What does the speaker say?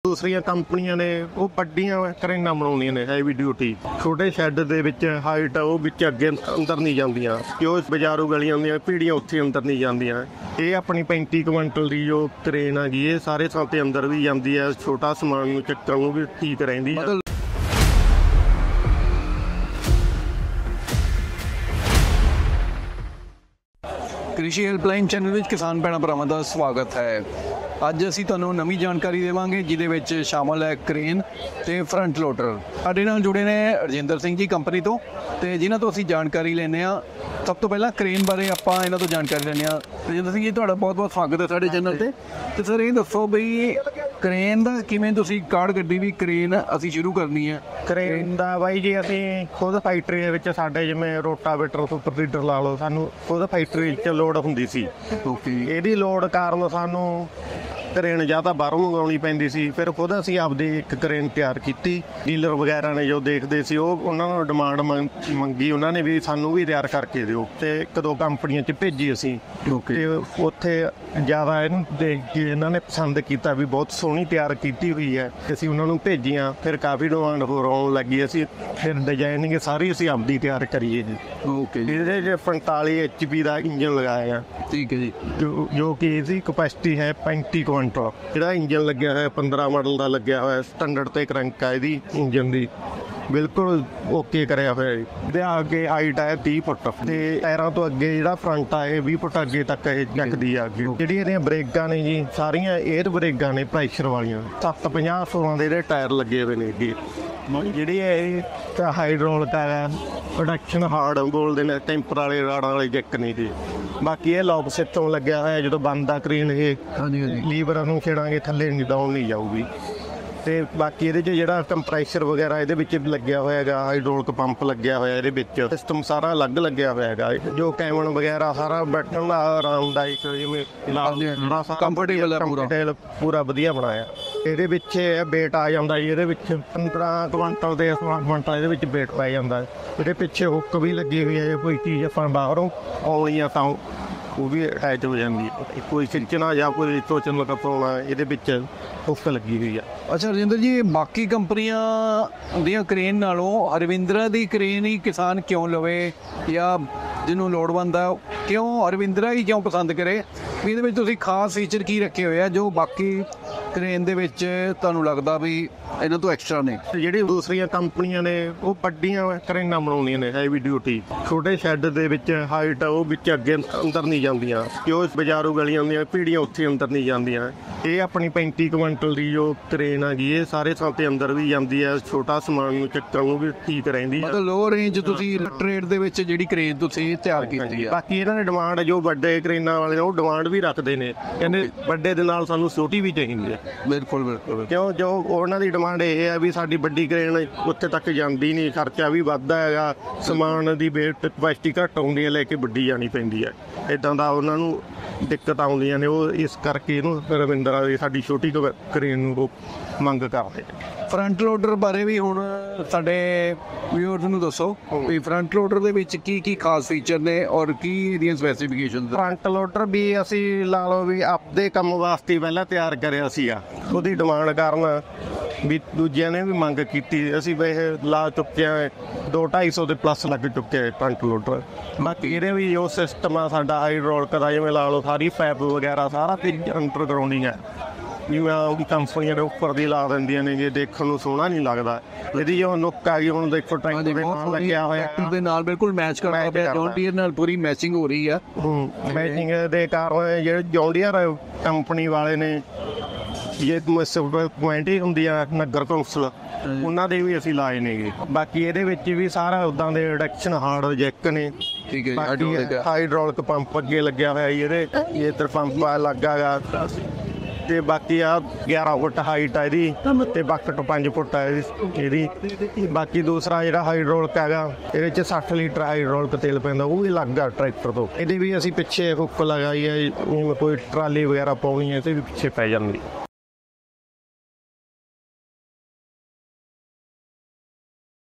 ਦੂਸਰੀਆਂ ਕੰਪਨੀਆਂ ਨੇ ਉਹ ਵੱਡੀਆਂ ਕਰੇਨਾਂ ਬਣਾਉਂਦੀਆਂ ਨੇ ਹੈਵੀ ਡਿਊਟੀ। ਛੋਟੇ ਸ਼ੈੱਡ ਦੇ ਵਿੱਚ ਹਾਈਟ ਉਹ ਵਿੱਚ ਅੱਗੇ ਅੰਦਰ ਨਹੀਂ ਜਾਂਦੀਆਂ, ਕਿ ਉਹ ਬਾਜ਼ਾਰੂ ਗਲੀਆਂ ਹੁੰਦੀਆਂ ਪੀੜੀਆਂ ਉੱਥੇ ਅੰਦਰ ਨਹੀਂ ਜਾਂਦੀਆਂ। ਇਹ ਆਪਣੀ 35 ਕੁਇੰਟਲ ਦੀ ਜੋ ਕਰੇਨ ਹੈਗੀ ਇਹ ਸਾਰੇ ਥਾਂ ਤੇ ਅੰਦਰ ਵੀ ਜਾਂਦੀ ਹੈ, ਛੋਟਾ ਸਮਾਨ ਨੂੰ ਚੱਕਣ ਨੂੰ ਵੀ ਠੀਕ ਰਹਿੰਦੀ ਹੈ। कृषि हेल्पलाइन चैनल में किसान भैन भरावां दा स्वागत है। ਅੱਜ ਅਸੀਂ ਤੁਹਾਨੂੰ ਨਵੀਂ ਜਾਣਕਾਰੀ ਦੇਵਾਂਗੇ ਜਿਹਦੇ ਵਿੱਚ ਸ਼ਾਮਲ ਹੈ ਕ੍ਰੇਨ ਤੇ ਫਰੰਟ ਲੋਡਰ। ਸਾਡੇ ਨਾਲ ਜੁੜੇ ਨੇ ਰਜਿੰਦਰ ਸਿੰਘ ਜੀ ਕੰਪਨੀ ਤੋਂ, ਤੇ ਜਿਨ੍ਹਾਂ ਤੋਂ ਅਸੀਂ ਜਾਣਕਾਰੀ ਲੈਂਦੇ ਹਾਂ। ਸਭ ਤੋਂ ਪਹਿਲਾਂ ਕ੍ਰੇਨ ਬਾਰੇ ਆਪਾਂ ਇਹਨਾਂ ਤੋਂ ਜਾਣਕਾਰੀ ਲੈਂਦੇ ਹਾਂ। ਰਜਿੰਦਰ ਸਿੰਘ ਜੀ ਤੁਹਾਡਾ ਬਹੁਤ-ਬਹੁਤ ਸਵਾਗਤ ਹੈ ਸਾਡੇ ਚੈਨਲ ਤੇ ਸਰ ਇਹ ਦੱਸੋ ਬਈ ਕ੍ਰੇਨ ਦਾ ਕਿਵੇਂ ਤੁਸੀਂ ਕਾਢ ਕੱਢੀ ਵੀ ਕ੍ਰੇਨ ਅਸੀਂ ਸ਼ੁਰੂ ਕਰਨੀ ਹੈ? ਕ੍ਰੇਨ ਦਾ ਬਾਈ ਜੀ ਅਸੀਂ ਖੁਦ ਫੈਕਟਰੀ ਦੇ ਵਿੱਚ ਸਾਡੇ ਜਿਵੇਂ ਰੋਟਾਵੇਟਰ ਸੁਪਰ ਸੀਡਰ ਲਾ ਲਓ, ਸਾਨੂੰ ਖੁਦ ਫੈਕਟਰੀ 'ਚ ਲੋਡ ਹੁੰਦੀ ਸੀ। ਇਹਦੀ ਲੋਡ ਕਾਰਨ ਸਾਨੂੰ ਕਰੇਨ ਜਾਂ ਤਾਂ ਬਾਹਰੋਂ ਮੰਗਾਉਣੀ ਪੈਂਦੀ ਸੀ, ਫਿਰ ਖੁਦ ਅਸੀਂ ਆਪਦੀ ਇੱਕ ਕਰੇਨ ਤਿਆਰ ਕੀਤੀ। ਡੀਲਰ ਵਗੈਰਾ ਨੇ ਜੋ ਦੇਖਦੇ ਸੀ ਉਹ ਉਹਨਾਂ ਨੂੰ ਡਿਮਾਂਡ ਮੰਗੀ, ਉਹਨਾਂ ਨੇ ਵੀ ਸਾਨੂੰ ਵੀ ਤਿਆਰ ਕਰਕੇ ਦਿਓ, ਤੇ ਇੱਕ ਦੋ ਕੰਪਨੀਆਂ 'ਚ ਭੇਜੀ ਅਸੀਂ। ਤੇ ਉੱਥੇ ਜ਼ਿਆਦਾ ਇਹਨੂੰ ਦੇਖ ਕੇ ਇਹਨਾਂ ਨੇ ਪਸੰਦ ਕੀਤਾ ਵੀ ਬਹੁਤ ਸੋਹਣੀ ਤਿਆਰ ਕੀਤੀ ਹੋਈ ਹੈ, ਅਸੀਂ ਉਹਨਾਂ ਨੂੰ ਭੇਜੀਆਂ। ਫਿਰ ਕਾਫੀ ਡਿਮਾਂਡ ਹੋਰ ਆਉਣ ਲੱਗੀ, ਅਸੀਂ ਫਿਰ ਡਿਜ਼ਾਈਨਿੰਗ ਸਾਰੀ ਅਸੀਂ ਆਪਦੀ ਤਿਆਰ ਕਰੀਏ ਜੀ। ਇਹਦੇ 'ਚ 45 HP ਦਾ ਇੰਜਨ ਲਗਾਇਆ। ਠੀਕ ਹੈ ਜੀ। ਜੋ ਕਿ ਇਹਦੀ ਕਪੈਸਿਟੀ ਹੈ 35 ਕੁਇੰਟਲ। ਜਿਹੜਾ ਇੰਜਨ ਲੱਗਿਆ ਹੋਇਆ 15 ਮਾਡਲ ਦਾ ਲੱਗਿਆ ਹੋਇਆ, ਸਟੈਂਡਰਡ ਤੇ ਕਰੰਕ ਆ ਇਹਦੀ ਇੰਜਨ ਦੀ, ਬਿਲਕੁਲ ਓਕੇ ਕਰਿਆ ਹੋਇਆ ਜੀ। ਇਹਦੇ ਅੱਗੇ ਹਾਈਟ ਹੈ 30 ਫੁੱਟ, ਤੇ ਟਾਇਰਾਂ ਤੋਂ ਅੱਗੇ ਜਿਹੜਾ ਫਰੰਟ ਆ ਇਹ 20 ਫੁੱਟ ਅੱਗੇ ਤੱਕ ਇਹ ਚੱਕਦੀ ਆ। ਅੱਗੇ ਜਿਹੜੀ ਇਹਦੀਆਂ ਬ੍ਰੇਕਾਂ ਨੇ ਜੀ ਸਾਰੀਆਂ 에ਅਰ ਬ੍ਰੇਕਾਂ ਨੇ ਪ੍ਰੈਸ਼ਰ ਵਾਲੀਆਂ। 750-16 ਦੇ ਇਹਦੇ ਟਾਇਰ ਲੱਗੇ ਹੋਏ ਨੇ ਅੱਗੇ। ਜਿਹੜੀ ਇਹ ਹਾਈਡ੍ਰੋਲਿਕ ਹੈ ਪ੍ਰੋਡਕਸ਼ਨ ਹਾਰਡ ਬੋਲਦੇ ਨੇ, ਟੈਂਪਰ ਵਾਲੇ ਰਾੜਾਂ ਵਾਲੇ ਜੈਕ ਨੇ ਜੀ। ਬਾਕੀ ਇਹ ਲੌਕ ਸਿਸਟਮ ਲੱਗਿਆ ਹੋਇਆ, ਜਦੋਂ ਬੰਦ ਆ ਕ੍ਰੇਨ ਇਹ ਲੀਵਰਾਂ ਨੂੰ ਛੇੜਾਂਗੇ ਥੱਲੇ ਨਹੀਂ ਡਾਊਨ ਨਹੀਂ ਜਾਊਗੀ। ਤੇ ਬਾਕੀ ਇਹਦੇ 'ਚ ਜਿਹੜਾ ਕੰਪਰੈਸ਼ਰ ਵਗੈਰਾ ਇਹਦੇ ਵਿੱਚ ਲੱਗਿਆ ਹੋਇਆ ਹੈਗਾ, ਹਾਈਡ੍ਰੋਲਿਕ ਪੰਪ ਲੱਗਿਆ ਹੋਇਆ ਇਹਦੇ ਵਿੱਚ, ਸਿਸਟਮ ਸਾਰਾ ਅਲੱਗ ਲੱਗਿਆ ਹੋਇਆ ਹੈਗਾ। ਜੋ ਕੈਬਨ ਵਗੈਰਾ ਸਾਰਾ ਬੈਠਣ ਦਾ ਆਰਾਮਦਾਇਕ ਜਿਵੇਂ ਕੰਫਰਟੇਬਲ ਪੂਰਾ ਵਧੀਆ ਬਣਾਇਆ। ਇਹਦੇ ਵਿੱਚ ਵੇਟ ਆ ਜਾਂਦਾ ਜੀ, ਇਹਦੇ ਵਿੱਚ 15 ਕੁਇੰਟਲ ਦੇ 16 ਕੁਇੰਟਲ ਇਹਦੇ ਵਿੱਚ ਵੇਟ ਪੈ ਜਾਂਦਾ। ਇਹਦੇ ਪਿੱਛੇ ਹੁੱਕ ਵੀ ਲੱਗੀ ਹੋਈ ਹੈ, ਕੋਈ ਚੀਜ਼ ਆਪਾਂ ਬਾਹਰੋਂ ਆਉਣੀ ਆ ਤਾਂ ਉਹ ਵੀ ਅਟੈਚ ਹੋ ਜਾਂਦੀ ਹੈ। ਕੋਈ ਖਿੱਚਣਾ ਜਾਂ ਕੋਈ ਟੋਚਨ ਲਗਾਉਣਾ ਇਹਦੇ ਵਿੱਚ ਹੁੱਕ ਲੱਗੀ ਹੋਈ ਆ। ਅੱਛਾ ਰਜਿੰਦਰ ਜੀ, ਬਾਕੀ ਕੰਪਨੀਆਂ ਦੀਆਂ ਕ੍ਰੇਨ ਨਾਲੋਂ ਅਰਵਿੰਦਰਾ ਦੀ ਕ੍ਰੇਨ ਹੀ ਕਿਸਾਨ ਕਿਉਂ ਲਵੇ, ਜਾਂ ਜਿਹਨੂੰ ਲੋੜਵੰਦ ਆ ਕਿਉਂ ਅਰਵਿੰਦਰਾ ਹੀ ਕਿਉਂ ਪਸੰਦ ਕਰੇ? ਵੀ ਇਹਦੇ ਵਿੱਚ ਤੁਸੀਂ ਖਾਸ ਫੀਚਰ ਕੀ ਰੱਖੇ ਹੋਏ ਆ ਜੋ ਬਾਕੀ ਕ੍ਰੇਨ ਦੇ ਵਿੱਚ ਤੁਹਾਨੂੰ ਲੱਗਦਾ ਵੀ ਇਹਨਾਂ ਤੋਂ ਐਕਸਟਰਾ ਨੇ? ਜਿਹੜੀ ਦੂਸਰੀਆਂ ਕੰਪਨੀਆਂ ਨੇ ਉਹ ਵੱਡੀਆਂ ਕਰੇਨਾਂ ਬਣਾਉਂਦੀਆਂ ਨੇ ਹੈਵੀ ਡਿਊਟੀ। ਛੋਟੇ ਸ਼ੈੱਡ ਦੇ ਵਿੱਚ ਹਾਈਟ ਉਹ ਵਿੱਚ ਅੱਗੇ ਅੰਦਰ ਨਹੀਂ ਜਾਂਦੀਆਂ, ਕਿ ਉਹ ਬਾਜ਼ਾਰੂ ਗਲੀਆਂ ਹੁੰਦੀਆਂ ਪੀੜੀਆਂ ਉੱਥੇ ਅੰਦਰ ਨਹੀਂ ਜਾਂਦੀਆਂ। ਇਹ ਆਪਣੀ 35 ਕੁਇੰਟਲ ਦੀ ਜੋ ਕਰੇਨ ਹੈਗੀ ਇਹ ਸਾਰੇ ਥਾਂ ਤੇ ਅੰਦਰ ਵੀ ਜਾਂਦੀ ਹੈ, ਛੋਟਾ ਸਮਾਨ ਨੂੰ ਚੱਕਣ ਨੂੰ ਵੀ ਠੀਕ ਰਹਿੰਦੀ ਹੈ। ਮਤਲਬ ਲੋ ਰੇਂਜ ਤੁਸੀਂ ਟ੍ਰੇਡ ਦੇ ਵਿੱਚ ਜਿਹੜੀ ਕਰੇਨ ਤੁਸੀਂ ਤਿਆਰ ਕੀਤੀ ਹੈ। ਬਾਕੀ ਇਹਨਾਂ ਦੀ ਡਿਮਾਂਡ ਜੋ ਵੱਡੇ ਕਰੇਨਾਂ ਵਾਲੇ ਨੇ ਉਹ ਡਿਮਾਂਡ ਵੀ ਰੱਖਦੇ ਨੇ, ਕਹਿੰਦੇ ਵੱਡੇ ਦੇ ਨਾਲ ਸਾਨੂੰ ਛੋਟੀ ਵੀ ਚਾਹੀਦੀ ਹੈ। ਬਿਲਕੁਲ ਬਿਲਕੁਲ। ਕਿਉਂ ਜੋ ਉਹਨਾਂ ਦੀ ਡਿਮਾਂਡ ਇਹ ਹੈ ਵੀ ਸਾਡੀ ਵੱਡੀ ਕਰੇਨ ਉੱਥੇ ਤੱਕ ਜਾਂਦੀ ਨਹੀਂ, ਖਰਚਾ ਵੀ ਵੱਧਦਾ ਹੈਗਾ, ਸਮਾਨ ਦੀ ਵੇਟ ਕਪੈਸਿਟੀ ਘੱਟ ਆਉਂਦੀ ਹੈ, ਲੈ ਕੇ ਵੱਡੀ ਜਾਣੀ ਪੈਂਦੀ ਹੈ। ਇੱਦਾਂ ਦਾ ਉਹਨਾਂ ਨੂੰ ਦਿੱਕਤ ਆਉਂਦੀਆਂ ਨੇ, ਉਹ ਇਸ ਕਰਕੇ ਇਹਨੂੰ ਰਵਿੰਦਰਾ ਦੀ ਸਾਡੀ ਛੋਟੀ ਕਰੇਨ ਨੂੰ ਉਹ ਮੰਗ ਕਰਦੇ। ਫਰੰਟ ਲੋਡਰ ਬਾਰੇ ਵੀ ਹੁਣ ਸਾਡੇ ਵਿਊਅਰਸ ਨੂੰ ਦੱਸੋ ਵੀ ਫਰੰਟ ਲੋਡਰ ਦੇ ਵਿੱਚ ਕੀ ਖਾਸ ਫੀਚਰ ਨੇ ਔਰ ਕੀ ਇਹਦੀਆਂ ਸਪੈਸੀਫਿਕੇਸ਼ਨਸ? ਫਰੰਟ ਲੋਡਰ ਵੀ ਅਸੀਂ ਲਾ ਲਓ ਵੀ ਆਪਦੇ ਕੰਮ ਵਾਸਤੇ ਪਹਿਲਾਂ ਤਿਆਰ ਕਰਿਆ ਸੀਗਾ, ਉਹਦੀ ਡਿਮਾਂਡ ਕਾਰਨ ਵੀ ਦੂਜਿਆਂ ਨੇ ਵੀ ਮੰਗ ਕੀਤੀ, ਅਸੀਂ ਵੈਸੇ ਲਾ ਚੁੱਕੇ ਹਾਂ 200-250 ਦੇ ਪਲੱਸ ਲੱਗ ਚੁੱਕੇ ਫਰੰਟ ਲੋਡਰ। ਬਾਕੀ ਇਹਦੇ ਵੀ ਜੋ ਸਿਸਟਮ ਆ ਸਾਡਾ ਹਾਈਡ੍ਰੋਲਿਕ ਦਾ, ਜਿਵੇਂ ਲਾ ਲਓ ਸਾਰੀ ਪਾਈਪ ਵਗੈਰਾ ਸਾਰਾ ਤੇ ਅੰਡਰਗਰਾਉਂਡਿੰਗ ਹੈ, ਜਿਵੇਂ ਉਹਦੀ ਕੰਪਨੀਆਂ ਦੇ ਉੱਪਰ ਦੀ ਲਾ ਦਿੰਦੀਆਂ ਨੇ, ਜੇ ਦੇਖਣ ਨੂੰ ਸੋਹਣਾ ਨਹੀਂ ਲੱਗਦਾ। ਇਹਦੀ ਜੋ ਨੁੱਕ ਆ ਗਈ ਹੁਣ ਦੇਖੋ ਟਰੈਕਟਰ ਦੇ ਨਾਲ ਲੱਗਿਆ ਹੋਇਆ, ਟਰੈਕਟਰ ਦੇ ਨਾਲ ਬਿਲਕੁਲ ਮੈਚ ਕਰਦਾ ਪਿਆ, ਜੌਨ ਡੀਅਰ ਨਾਲ ਪੂਰੀ ਮੈਚਿੰਗ ਹੋ ਰਹੀ ਆ। ਮੈਚਿੰਗ ਦੇ ਕਾਰਨ ਜਿਹੜੇ ਜੌਨ ਡੀਅਰ ਕੰਪਨੀ ਵਾਲੇ ਨੇ ਇਹ ਕੁਆਂਟੀ ਹੁੰਦੀ ਆ ਨਗਰ ਕੌਂਸਲ, ਉਹਨਾਂ ਦੇ ਵੀ ਅਸੀਂ ਲਾਏ ਨੇਗੇ। ਬਾਕੀ ਇਹਦੇ ਵਿੱਚ ਵੀ ਸਾਰਾ ਉਦਾਂ ਦੇ ਰਿਡਕਸ਼ਨ ਹਾਰਡ ਜੈਕ ਨੇ। ਠੀਕ ਹੈ। ਹਾਈਡ੍ਰੋਲਿਕ ਪੰਪ ਅੱਗੇ ਲੱਗਿਆ ਹੋਇਆ ਇਹਦੇ, ਇਹ ਪੰਪ ਲੱਗਾ ਗਾ। ਤੇ ਬਾਕੀ ਆ 11 ਫੁੱਟ ਹਾਈਟ ਆ ਇਹਦੀ, ਤੇ ਬਕਟ 5 ਫੁੱਟ ਆ ਇਹਦੀ। ਬਾਕੀ ਦੂਸਰਾ ਜਿਹੜਾ ਹਾਈਡ੍ਰੋਲਿਕ ਹੈਗਾ ਇਹਦੇ 'ਚ 60 ਲੀਟਰ ਹਾਈਡ੍ਰੋਲਿਕ ਤੇਲ ਪੈਂਦਾ, ਉਹ ਵੀ ਅਲੱਗ ਆ ਟਰੈਕਟਰ ਤੋਂ। ਇਹਦੇ ਵੀ ਅਸੀਂ ਪਿੱਛੇ ਹੁੱਕ ਲਗਾਈ ਹੈ, ਕੋਈ ਟਰਾਲੀ ਵਗੈਰਾ ਪਾਉਣੀ ਹੈ ਤੇ ਵੀ ਪਿੱਛੇ ਪੈ ਜਾਂਦੀ।